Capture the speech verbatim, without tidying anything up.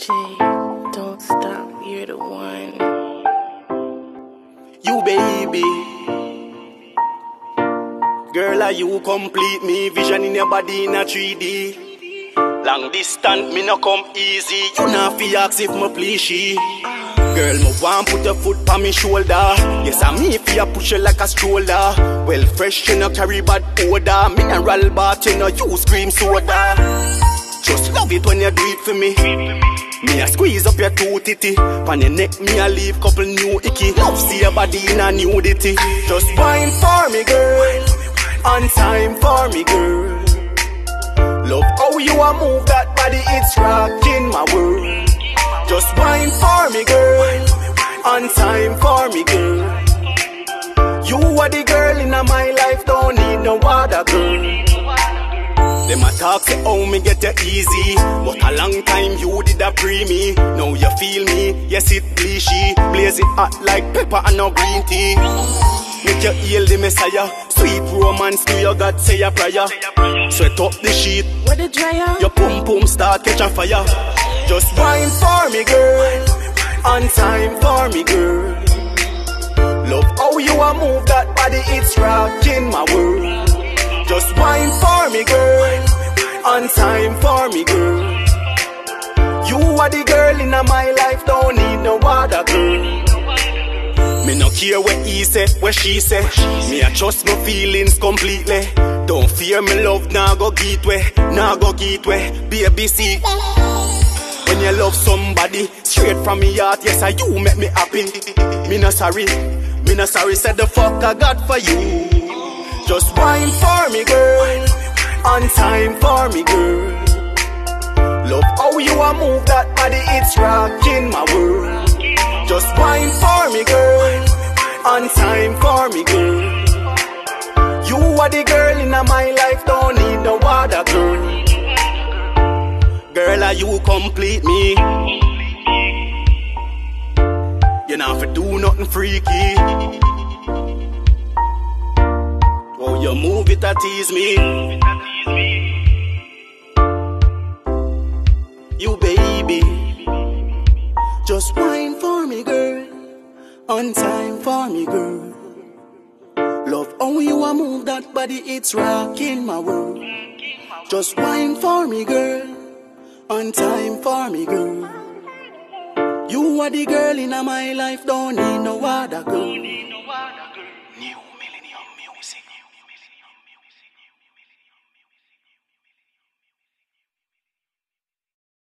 J, don't stop, you're the one. You baby, girl, are you complete me? Vision in your body in a three D. Long distance, me no come easy. You not fi ask if me please she. Girl, me want put your foot on me shoulder. Yes, I me fi push you like a stroller. Well fresh, you no carry bad odor. Mineral bath, you no use cream soda. Just love it when you do it for me. Me a squeeze up your two titty. Pan your neck, me a leave couple new icky. Love see your body in a nudity. Just wine for me, girl. On time for me, girl. Love how you a move that body, it's rocking my world. Just wine for me, girl. On time for me, girl. You are the girl in my life, don't need no other girl. Them a talk say how me get you easy, but a long time you did a pre me. Now you feel me, yes it cliche. Blaze it hot like pepper and no green tea. Make you heal the Messiah. Sweet romance to your God say a prayer. Sweat up the sheet, What the dryer? your pum pum start catch a fire. Just wine for me, girl. On time for me, girl. Love how you a move that body, it's rocking my world. Just wine for me, girl. On time for me, girl. You are the girl in my life, don't need no other girl. Me no care what he say, what she say. Me a trust my feelings completely. Don't fear me love, nah go get way, nah go get way. Baby see, when you love somebody, straight from me heart, yes I you make me happy. Me no sorry, me no sorry, said the fuck I got for you. Just wine for me, girl. On time for me, girl. Love how you a move that body, it's rocking my world. Just wine for me, girl. On time for me, girl. You are the girl in my life, don't need no other girl. Girl, are you complete me? You not for do nothing freaky. Oh, you move it a tease me. You baby, just wine for me, girl. On time for me, girl. Love how you a move that body, it's rocking my world. Just wine for me, girl. On time for me, girl. You are the girl in my life, don't need no other girl.